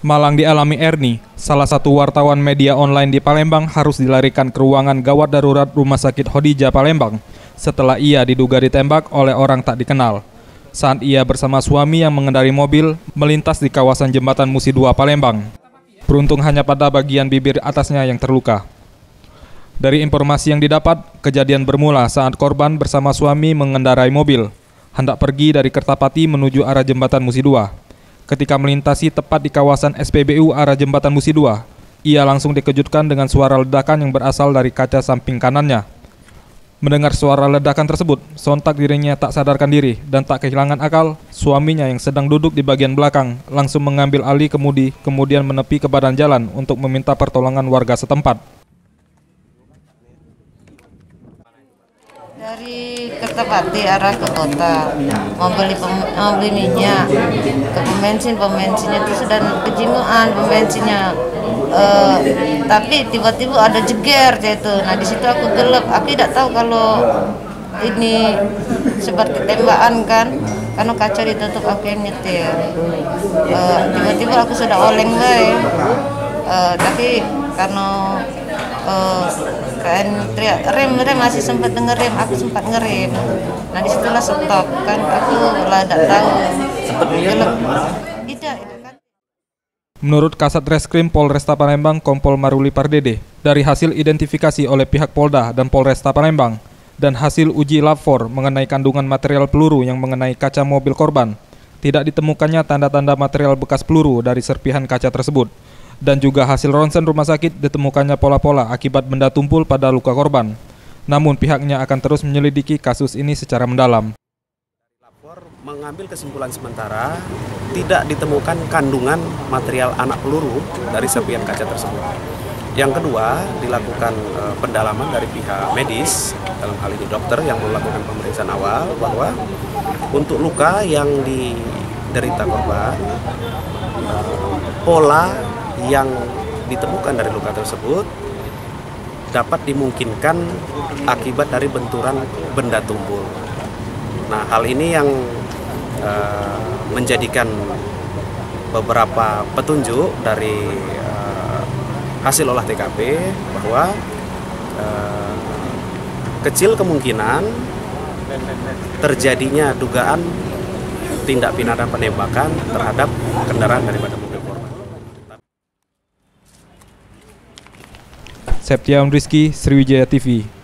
Malang dialami Erni, salah satu wartawan media online di Palembang harus dilarikan ke ruangan gawat darurat Rumah Sakit Hodijah Palembang setelah ia diduga ditembak oleh orang tak dikenal saat ia bersama suami yang mengendarai mobil melintas di kawasan Jembatan Musi 2 Palembang. Beruntung hanya pada bagian bibir atasnya yang terluka. Dari informasi yang didapat, kejadian bermula saat korban bersama suami mengendarai mobil hendak pergi dari Kertapati menuju arah Jembatan Musi 2. Ketika melintasi tepat di kawasan SPBU arah Jembatan Musi 2, ia langsung dikejutkan dengan suara ledakan yang berasal dari kaca samping kanannya. Mendengar suara ledakan tersebut, sontak dirinya tak sadarkan diri dan tak kehilangan akal. Suaminya yang sedang duduk di bagian belakang langsung mengambil alih kemudi, kemudian menepi ke badan jalan untuk meminta pertolongan warga setempat. Dari Kertapati arah ke kota, mau beli minyak ke pembensinnya itu sudah kejinguan pembensinnya. Tapi tiba-tiba ada jeger itu. Nah di situ aku gelap, aku tidak tahu kalau ini seperti tembakan kan, karena kaca ditutup, aku yang nyetir. Tiba-tiba aku sudah oleng tapi karena kan teriak rem masih sempat denger rem, aku sempat ngerem. Nah disitulah stop kan, aku lah tidak tahu. Tidak kan. Menurut Kasat Reskrim Polresta Palembang Kompol Maruli Pardede, dari hasil identifikasi oleh pihak Polda dan Polresta Palembang dan hasil uji lab 4 mengenai kandungan material peluru yang mengenai kaca mobil korban, tidak ditemukannya tanda-tanda material bekas peluru dari serpihan kaca tersebut. Dan juga hasil ronsen rumah sakit ditemukannya pola-pola akibat benda tumpul pada luka korban. Namun pihaknya akan terus menyelidiki kasus ini secara mendalam. Lapor mengambil kesimpulan sementara tidak ditemukan kandungan material anak peluru dari serpihan kaca tersebut. Yang kedua, dilakukan pendalaman dari pihak medis, dalam hal ini dokter yang melakukan pemeriksaan awal bahwa untuk luka yang diderita korban, pola yang ditemukan dari luka tersebut dapat dimungkinkan akibat dari benturan benda tumpul. Nah, hal ini yang menjadikan beberapa petunjuk dari hasil olah TKP bahwa kecil kemungkinan terjadinya dugaan tindak pidana penembakan terhadap kendaraan daripada mobil korban. Septiawan Rizky, Sriwijaya TV.